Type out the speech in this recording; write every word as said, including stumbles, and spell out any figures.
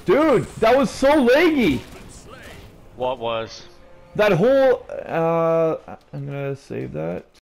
Dude, that was so laggy. What was? That whole, uh, I'm gonna save that.